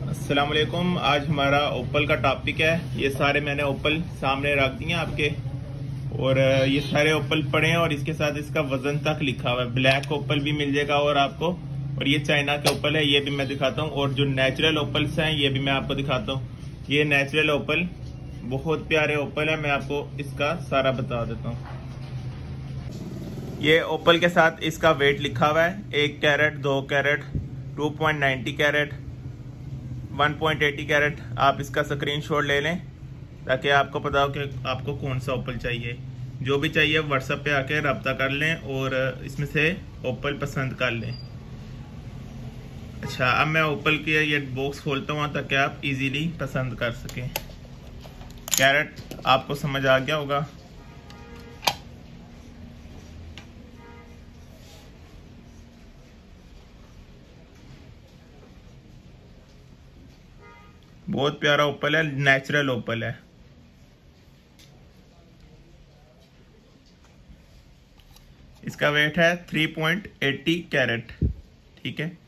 अस्सलाम वालेकुम। आज हमारा ओप्पल का टॉपिक है। ये सारे मैंने ओप्पल सामने रख दिए आपके, और ये सारे ओप्पल पड़े हैं और इसके साथ इसका वजन तक लिखा हुआ है। ब्लैक ओप्पल भी मिल जाएगा और आपको, और ये चाइना के ओप्पल है, ये भी मैं दिखाता हूँ। और जो नेचुरल ओप्पल्स हैं ये भी मैं आपको दिखाता हूँ। ये नेचुरल ओप्पल बहुत प्यारे ओप्पल है, मैं आपको इसका सारा बता देता हूँ। ये ओप्पल के साथ इसका वेट लिखा हुआ है, 1 कैरेट, 2 कैरेट, 2.90 कैरेट, 1.80 कैरेट। आप इसका स्क्रीनशॉट ले लें ताकि आपको पता हो कि आपको कौन सा ओप्पल चाहिए। जो भी चाहिए व्हाट्सएप पे आके रब्ता कर लें और इसमें से ओप्पल पसंद कर लें। अच्छा, अब मैं ओप्पल की ये बॉक्स खोलता हूँ ताकि आप इजीली पसंद कर सकें। कैरेट आपको समझ आ गया होगा। बहुत प्यारा ओप्पल है, नेचुरल ओप्पल है। इसका वेट है 3.80 कैरेट, ठीक है।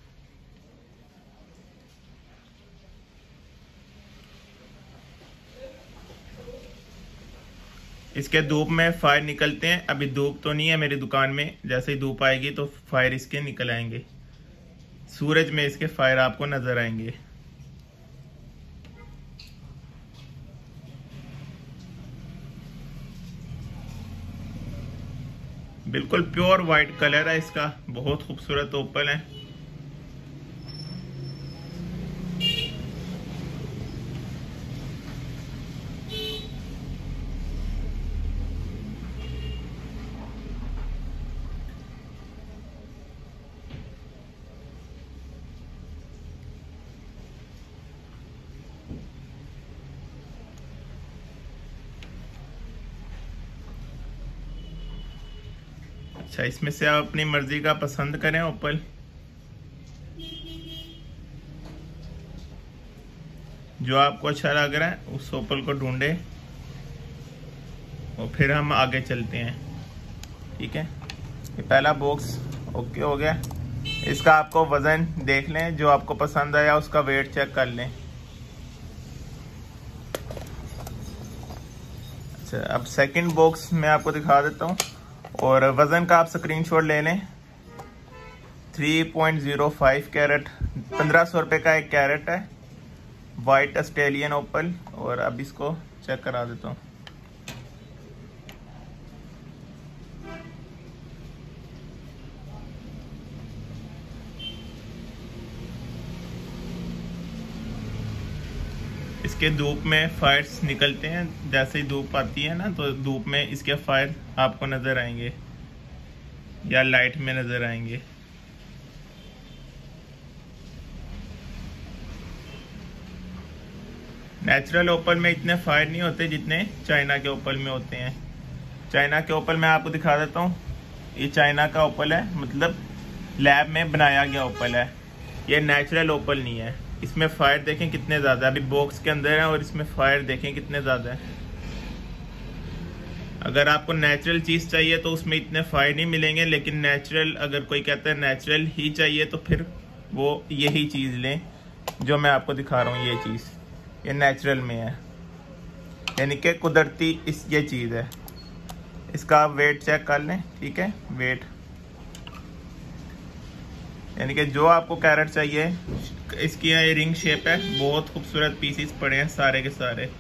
इसके धूप में फायर निकलते हैं। अभी धूप तो नहीं है मेरी दुकान में, जैसे ही धूप आएगी तो फायर इसके निकल आएंगे। सूरज में इसके फायर आपको नजर आएंगे। बिल्कुल प्योर वाइट कलर है इसका, बहुत खूबसूरत ओप्पल है। अच्छा, इसमें से आप अपनी मर्जी का पसंद करें ओप्पल। जो आपको अच्छा लग रहा है उस ओप्पल को ढूंढे और फिर हम आगे चलते हैं, ठीक है। ये पहला बॉक्स ओके हो गया। इसका आपको वजन देख लें, जो आपको पसंद आया उसका वेट चेक कर लें। अच्छा, अब सेकंड बॉक्स मैं आपको दिखा देता हूँ और वजन का आप स्क्रीनशॉट ले लें। 3.05 कैरेट, 1500 रुपये का एक कैरेट है, वाइट ऑस्ट्रेलियन ओप्पल। और अब इसको चेक करा देता हूँ। इसके धूप में फायर्स निकलते हैं। जैसे ही धूप आती है ना तो धूप में इसके फायर आपको नजर आएंगे या लाइट में नजर आएंगे। नेचुरल ओप्पल में इतने फायर नहीं होते जितने चाइना के ओप्पल में होते हैं। चाइना के ओप्पल मैं आपको दिखा देता हूँ। ये चाइना का ओप्पल है, मतलब लैब में बनाया गया ओप्पल है। ये नेचुरल ओप्पल नहीं है। इसमें फायर देखें कितने ज्यादा, अभी बॉक्स के अंदर है और इसमें फायर देखें कितने ज्यादा है। अगर आपको नेचुरल चीज चाहिए तो उसमें इतने फायर नहीं मिलेंगे, लेकिन नेचुरल, अगर कोई कहता है नेचुरल ही चाहिए तो फिर वो यही चीज लें जो मैं आपको दिखा रहा हूँ। ये चीज ये नेचुरल में है, यानी कि कुदरती ये चीज है। इसका वेट चेक कर लें, ठीक है। वेट यानी कि जो आपको कैरेट चाहिए। इसकी ये रिंग शेप है, बहुत खूबसूरत पीसीस पड़े हैं सारे के सारे।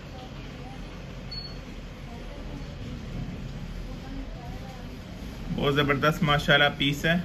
बहुत जबरदस्त माशाल्लाह पीस है।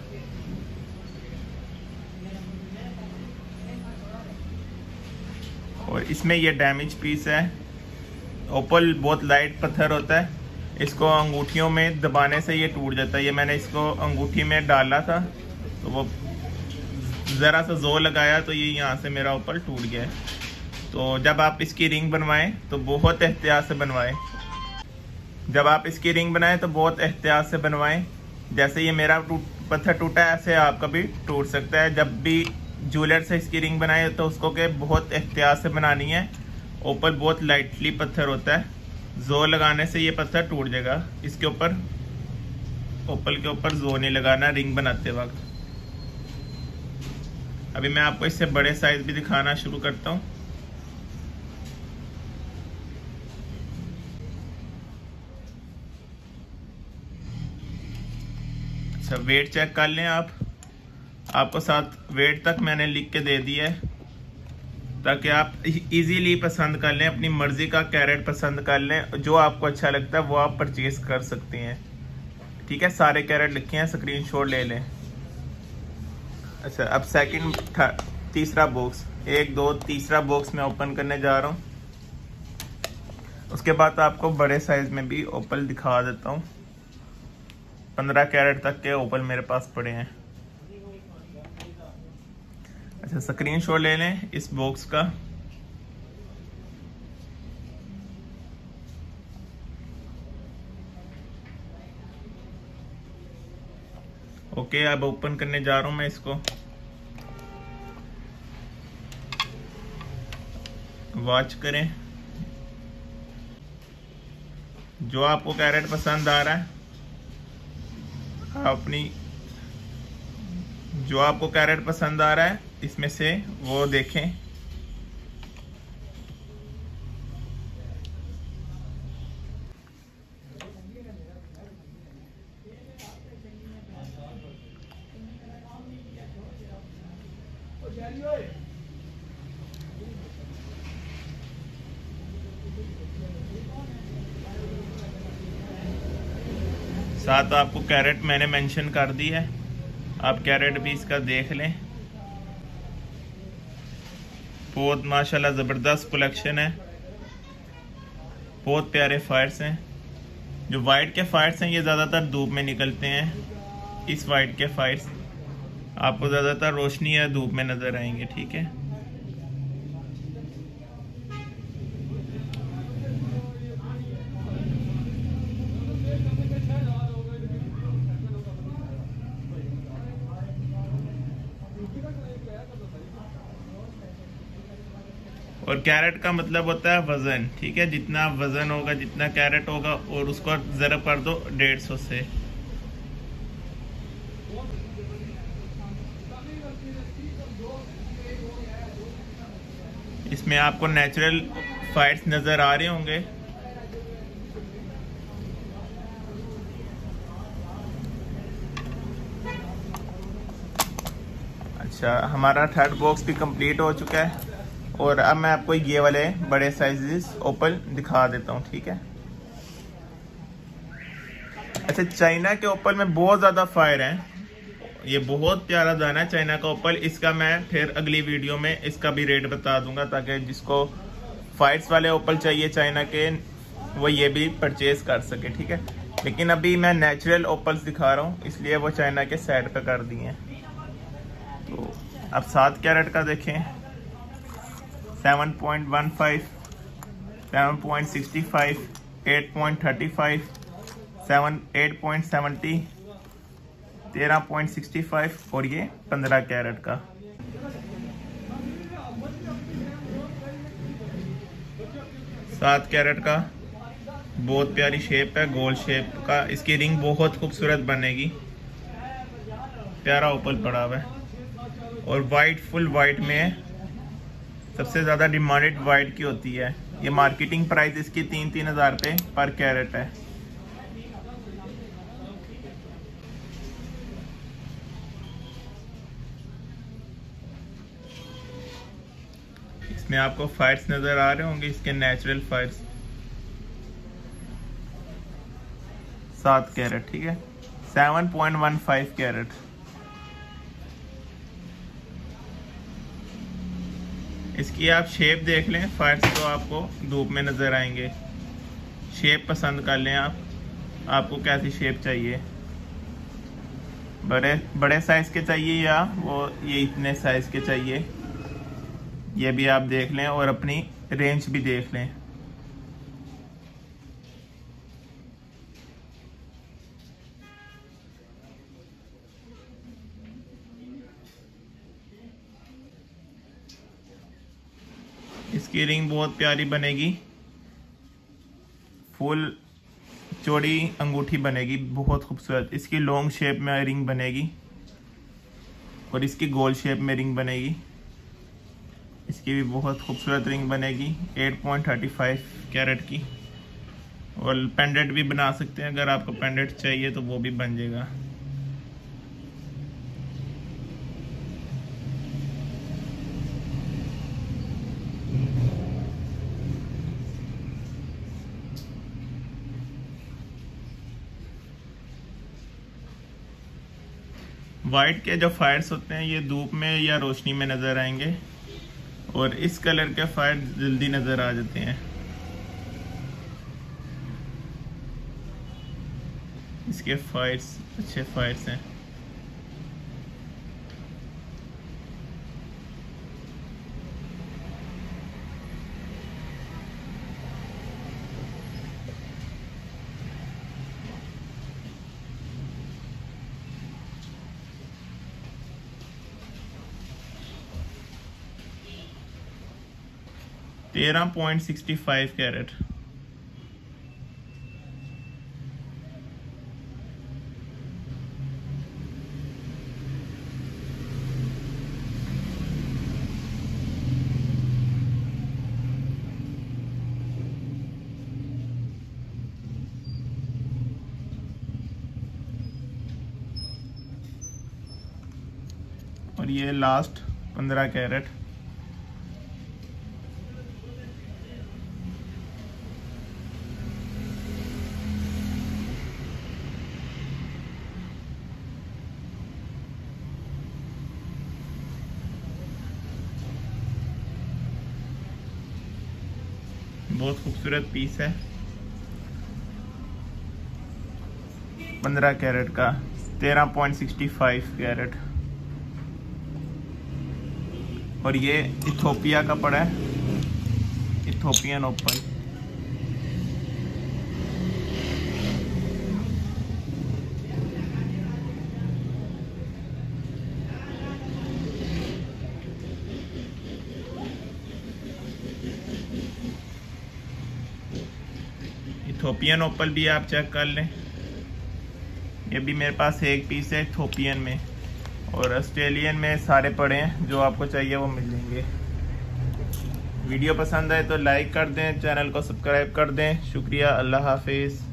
और इसमें ये डैमेज पीस है। ओप्पल बहुत लाइट पत्थर होता है, इसको अंगूठियों में दबाने से ये टूट जाता है। ये मैंने इसको अंगूठी में डाला था तो वो ज़रा सा जोर लगाया तो ये यहाँ से मेरा ओप्पल टूट गया है। तो जब आप इसकी रिंग बनवाएं तो बहुत एहतियात से बनवाएं। जब आप इसकी रिंग बनाएं तो बहुत एहतियात से बनवाएं। जैसे ये मेरा पत्थर टूटा है, ऐसे आपका भी टूट सकता है। जब भी ज्वेलर से इसकी रिंग बनाए तो उसको के बहुत एहतियात से बनानी है। ओप्पल बहुत लाइटली पत्थर होता है, जोर लगाने से ये पत्थर टूट जाएगा। इसके ऊपर ओप्पल के ऊपर जोर नहीं लगाना रिंग बनाते वक्त। अभी मैं आपको इससे बड़े साइज भी दिखाना शुरू करता हूँ। अच्छा, वेट चेक कर लें आप। आपको साथ वेट तक मैंने लिख के दे दिया है ताकि आप इजीली पसंद कर लें, अपनी मर्जी का कैरेट पसंद कर लें, जो आपको अच्छा लगता है वो आप परचेज कर सकते हैं। ठीक है, सारे कैरेट लिखे हैं, स्क्रीनशॉट ले लें। अच्छा, अब तीसरा बॉक्स, 1 2 तीसरा बॉक्स मैं ओपन करने जा रहा हूँ। उसके बाद आपको बड़े साइज में भी ओपल दिखा देता हूँ। 15 कैरेट तक के ओपल मेरे पास पड़े हैं। अच्छा, स्क्रीनशॉट ले लें इस बॉक्स का। ओके, अब ओपन करने जा रहा हूं मैं इसको। वॉच करें, जो आपको कैरेट पसंद आ रहा है जो आपको कैरेट पसंद आ रहा है इसमें से वो देखें। साथ आपको कैरेट मैंने मेंशन कर दी है, आप कैरेट भी इसका देख लें। बहुत माशाल्लाह ज़बरदस्त कलेक्शन है, बहुत प्यारे फायर्स हैं। जो वाइट के फायर्स हैं ये ज़्यादातर धूप में निकलते हैं। इस वाइट के फायर्स आपको ज़्यादातर रोशनी या धूप में नज़र आएंगे। ठीक है, और कैरेट का मतलब होता है वजन। ठीक है, जितना वजन होगा, जितना कैरेट होगा, और उसको ज़रब कर दो 150 से। इसमें आपको नेचुरल फाइट्स नजर आ रहे होंगे। अच्छा, हमारा थर्ड बॉक्स भी कंप्लीट हो चुका है और अब मैं आपको ये वाले बड़े साइजेस ओपल दिखा देता हूँ। ठीक है, अच्छा, चाइना के ओपल में बहुत ज़्यादा फायर हैं। ये बहुत प्यारा दाना है चाइना का ओपल। इसका मैं फिर अगली वीडियो में इसका भी रेट बता दूंगा ताकि जिसको फाइट्स वाले ओपल चाहिए चाइना के वो ये भी परचेज कर सके। ठीक है, लेकिन अभी मैं नेचुरल ओपल्स दिखा रहा हूँ इसलिए वो चाइना के साइड पे कर दिए हैं। तो अब 7 कैरेट का देखें, 7.15, 7.65, 8.35, 8.70, 13.65 और ये 15 कैरेट का। सात कैरेट का बहुत प्यारी शेप है, गोल शेप का। इसकी रिंग बहुत खूबसूरत बनेगी। प्यारा ओपल पड़ा हुआ है और वाइट, फुल वाइट में है। सबसे ज़्यादा डिमांडेड वाइट की होती है। ये मार्केटिंग प्राइस इसकी 3-3 हज़ार रुपये पर कैरेट है। इसमें आपको फाइट्स नज़र आ रहे होंगे, इसके नेचुरल फाइट्स। 7 कैरेट, ठीक है, 7.15 कैरेट। इसकी आप शेप देख लें, फाइट्स तो आपको धूप में नज़र आएंगे। शेप पसंद कर लें आप, आपको कैसी शेप चाहिए, बड़े साइज़ के चाहिए या वो ये इतने साइज़ के चाहिए, ये भी आप देख लें और अपनी रेंज भी देख लें। इसकी रिंग बहुत प्यारी बनेगी, फुल चौड़ी अंगूठी बनेगी, बहुत खूबसूरत। इसकी लॉन्ग शेप में रिंग बनेगी और इसकी गोल शेप में रिंग बनेगी। इसकी भी बहुत खूबसूरत रिंग बनेगी 8.35 कैरेट की। और पेंडेंट भी बना सकते हैं, अगर आपको पेंडेंट चाहिए तो वो भी बन जाएगा। वाइट के जो फायर्स होते हैं ये धूप में या रोशनी में नजर आएंगे, और इस कलर के फायर जल्दी नजर आ जाते हैं। इसके फायर्स अच्छे फायर्स हैं। तेरह 13.65 कैरेट। और ये लास्ट 15 कैरेट। बहुत खूबसूरत पीस है 15 कैरेट का 13.65 कैरेट। और ये इथोपिया का पड़ा है, इथोपियन ओपल। इथोपियन ओपल भी आप चेक कर लें। ये भी मेरे पास एक पीस है इथोपियन में, और ऑस्ट्रेलियन में सारे पड़े हैं, जो आपको चाहिए वो मिल जाएंगे। वीडियो पसंद आए तो लाइक कर दें, चैनल को सब्सक्राइब कर दें। शुक्रिया, अल्लाह हाफिज़।